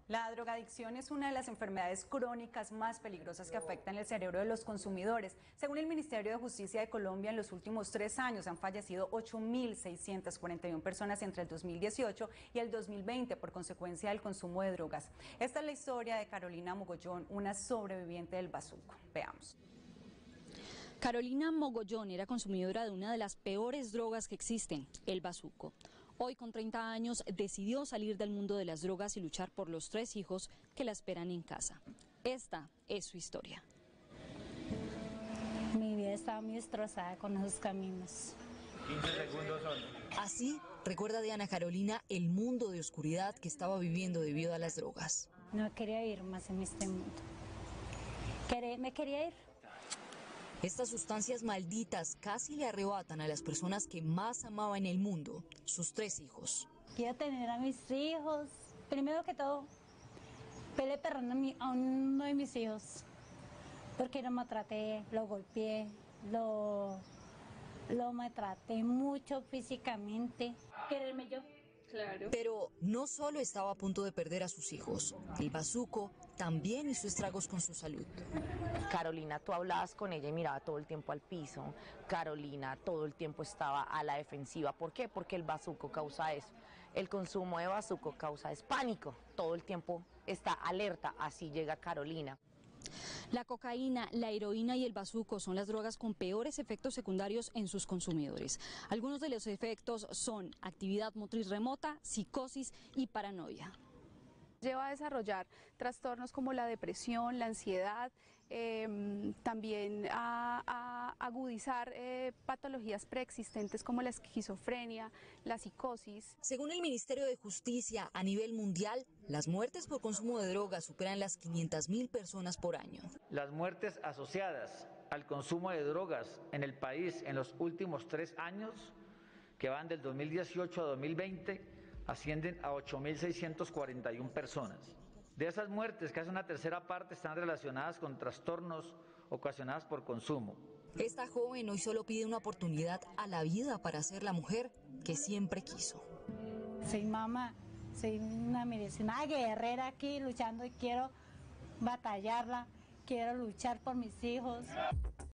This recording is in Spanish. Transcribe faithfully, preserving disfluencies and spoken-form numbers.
La drogadicción es una de las enfermedades crónicas más peligrosas que afectan el cerebro de los consumidores. Según el Ministerio de Justicia de Colombia, en los últimos tres años han fallecido ocho mil seiscientas cuarenta y una personas entre el dos mil dieciocho y el dos mil veinte por consecuencia del consumo de drogas. Esta es la historia de Carolina Mogollón, una sobreviviente del bazuco. Veamos. Carolina Mogollón era consumidora de una de las peores drogas que existen, el bazuco. Hoy, con treinta años, decidió salir del mundo de las drogas y luchar por los tres hijos que la esperan en casa. Esta es su historia. Mi vida estaba muy destrozada con esos caminos. quince segundos son. Así recuerda Diana Carolina el mundo de oscuridad que estaba viviendo debido a las drogas. No quería ir más en este mundo. Me quería ir. Estas sustancias malditas casi le arrebatan a las personas que más amaba en el mundo, sus tres hijos. Quiero tener a mis hijos, primero que todo, peleé perrando a, mi, a uno de mis hijos, porque lo maltraté, lo golpeé, lo, lo maltraté mucho físicamente. Quererme yo. Claro. Pero no solo estaba a punto de perder a sus hijos, el bazuco también hizo estragos con su salud. Carolina, tú hablabas con ella y miraba todo el tiempo al piso. Carolina todo el tiempo estaba a la defensiva. ¿Por qué? Porque el bazuco causa eso. El consumo de bazuco causa es pánico. Todo el tiempo está alerta. Así llega Carolina. La cocaína, la heroína y el bazuco son las drogas con peores efectos secundarios en sus consumidores. Algunos de los efectos son actividad motriz remota, psicosis y paranoia. Lleva a desarrollar trastornos como la depresión, la ansiedad, eh, también a, a agudizar eh, patologías preexistentes como la esquizofrenia, la psicosis. Según el Ministerio de Justicia, a nivel mundial, las muertes por consumo de drogas superan las quinientas mil personas por año. Las muertes asociadas al consumo de drogas en el país en los últimos tres años, que van del dos mil dieciocho a dos mil veinte, ascienden a ocho mil seiscientas cuarenta y una personas. De esas muertes, casi una tercera parte están relacionadas con trastornos ocasionados por consumo. Esta joven hoy solo pide una oportunidad a la vida para ser la mujer que siempre quiso. Soy mamá, soy una, una guerrera aquí luchando y quiero batallarla, quiero luchar por mis hijos.